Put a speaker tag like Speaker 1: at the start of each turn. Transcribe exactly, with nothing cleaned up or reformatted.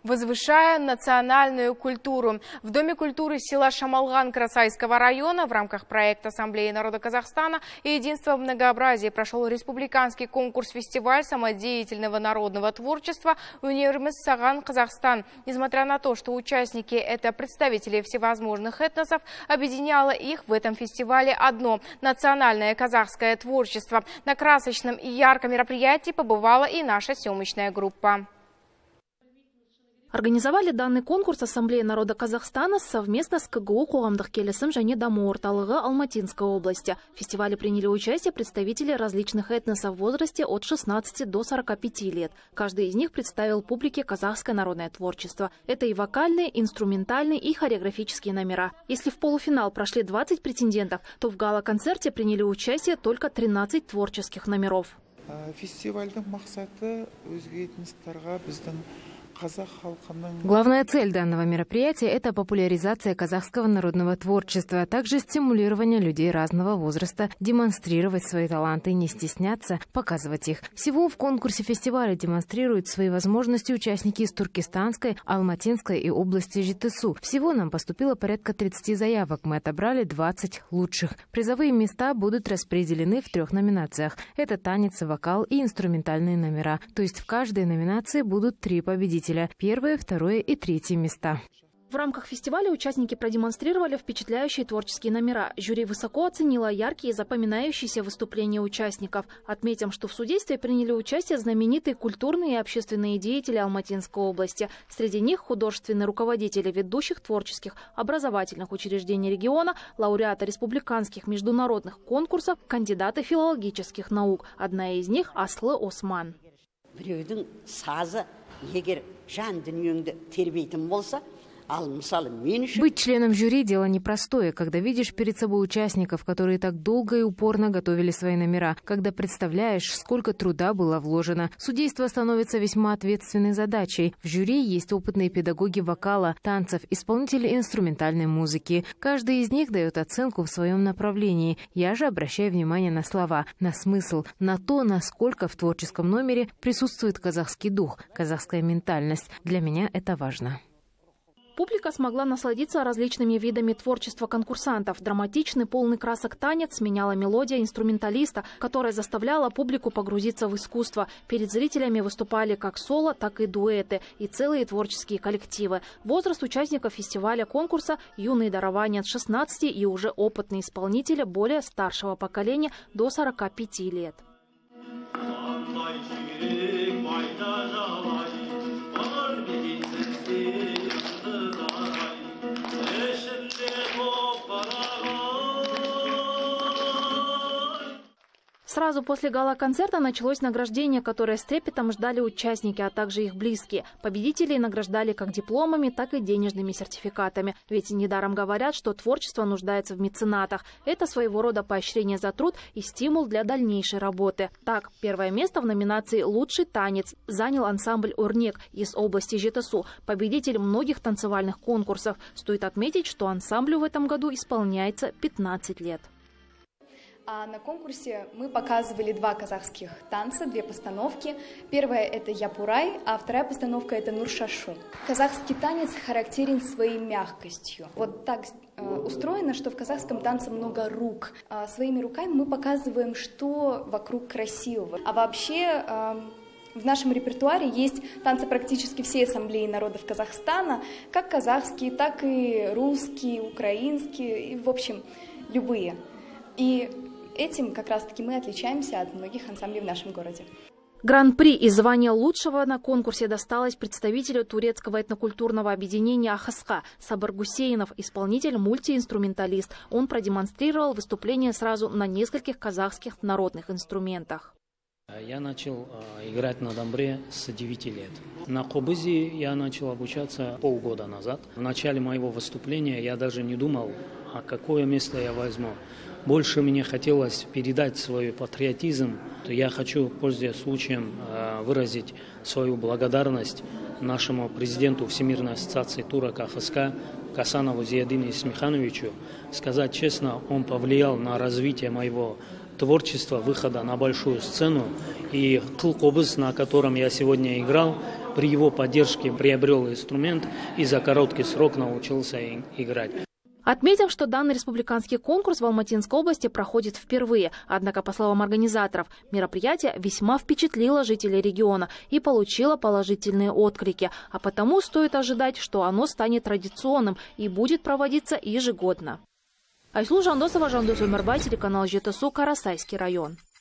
Speaker 1: Возвышая национальную культуру. В Доме культуры села Шамалган Красайского района в рамках проекта Ассамблеи народа Казахстана и Единства в многообразии прошел республиканский конкурс-фестиваль самодеятельного народного творчества «Универмис Саган Казахстан». Несмотря на то, что участники – это представители всевозможных этносов, объединяло их в этом фестивале одно – национальное казахское творчество. На красочном и ярком мероприятии побывала и наша съемочная группа.
Speaker 2: Организовали данный конкурс Ассамблея народа Казахстана совместно с КГУ Қоғамдық келісім және даму орталығы Алматинской области. В фестивале приняли участие представители различных этносов в возрасте от шестнадцати до сорока пяти лет. Каждый из них представил публике казахское народное творчество. Это и вокальные, инструментальные и хореографические номера. Если в полуфинал прошли двадцать претендентов, то в гала-концерте приняли участие только тринадцать творческих номеров.
Speaker 3: Фестивальдің мақсаты өзге этностарға біздің
Speaker 4: Главная цель данного мероприятия – это популяризация казахского народного творчества, а также стимулирование людей разного возраста, демонстрировать свои таланты, не стесняться, показывать их. Всего в конкурсе фестиваля демонстрируют свои возможности участники из Туркестанской, Алматинской и области Жетысу. Всего нам поступило порядка тридцати заявок. Мы отобрали двадцать лучших. Призовые места будут распределены в трех номинациях. Это танец, вокал и инструментальные номера. То есть в каждой номинации будут три победителя. Первое, второе и третье места.
Speaker 2: В рамках фестиваля участники продемонстрировали впечатляющие творческие номера. Жюри высоко оценило яркие и запоминающиеся выступления участников. Отметим, что в судействе приняли участие знаменитые культурные и общественные деятели Алматинской области. Среди них художественные руководители ведущих творческих образовательных учреждений региона, лауреаты республиканских международных конкурсов, кандидаты филологических наук. Одна из них – Аслы Осман.
Speaker 5: Егер жан дүниеңді тербейтін болса, ал мысалы мен үшін...
Speaker 4: Быть членом жюри – дело непростое, когда видишь перед собой участников, которые так долго и упорно готовили свои номера, когда представляешь, сколько труда было вложено. Судейство становится весьма ответственной задачей. В жюри есть опытные педагоги вокала, танцев, исполнители инструментальной музыки. Каждый из них дает оценку в своем направлении. Я же обращаю внимание на слова, на смысл, на то, насколько в творческом номере присутствует казахский дух, казахская ментальность. Для меня это важно.
Speaker 2: Публика смогла насладиться различными видами творчества конкурсантов. Драматичный, полный красок танец сменяла мелодия инструменталиста, которая заставляла публику погрузиться в искусство. Перед зрителями выступали как соло, так и дуэты и целые творческие коллективы. Возраст участников фестиваля конкурса – юные дарования от шестнадцати и уже опытные исполнители более старшего поколения до сорока пяти лет. Сразу после гала-концерта началось награждение, которое с трепетом ждали участники, а также их близкие. Победителей награждали как дипломами, так и денежными сертификатами. Ведь недаром говорят, что творчество нуждается в меценатах. Это своего рода поощрение за труд и стимул для дальнейшей работы. Так, первое место в номинации «Лучший танец» занял ансамбль «Урнек» из области Жетысу, победитель многих танцевальных конкурсов. Стоит отметить, что ансамблю в этом году исполняется пятнадцать лет.
Speaker 6: А на конкурсе мы показывали два казахских танца, две постановки. Первая – это Япурай, а вторая постановка – это Нуршашу. Казахский танец характерен своей мягкостью. Вот так э, устроено, что в казахском танце много рук. А своими руками мы показываем, что вокруг красивого. А вообще... Э, В нашем репертуаре есть танцы практически всей ассамблеи народов Казахстана, как казахские, так и русские, украинские, и, в общем, любые. И этим как раз-таки мы отличаемся от многих ансамблей в нашем городе.
Speaker 2: Гран-при и звание лучшего на конкурсе досталось представителю турецкого этнокультурного объединения «Ахаска» Сабыр Гусейнов, исполнитель, мультиинструменталист. Он продемонстрировал выступление сразу на нескольких казахских народных инструментах.
Speaker 7: Я начал э, играть на домбре с девяти лет. На кобызе я начал обучаться полгода назад. В начале моего выступления я даже не думал, а какое место я возьму. Больше мне хотелось передать свой патриотизм. Я хочу, пользуясь случаем, э, выразить свою благодарность нашему президенту Всемирной ассоциации турок АХСК Касанову Зиядину Исмихановичу. Сказать честно, он повлиял на развитие моего творчества, выхода на большую сцену. И кыл-кобыз, на котором я сегодня играл, при его поддержке приобрел инструмент и за короткий срок научился играть.
Speaker 2: Отметим, что данный республиканский конкурс в Алматинской области проходит впервые. Однако, по словам организаторов, мероприятие весьма впечатлило жителей региона и получило положительные отклики. А потому стоит ожидать, что оно станет традиционным и будет проводиться ежегодно. Айслу Жандосова, Жандос Умербай, телеканал Жетысу, Карасайский район.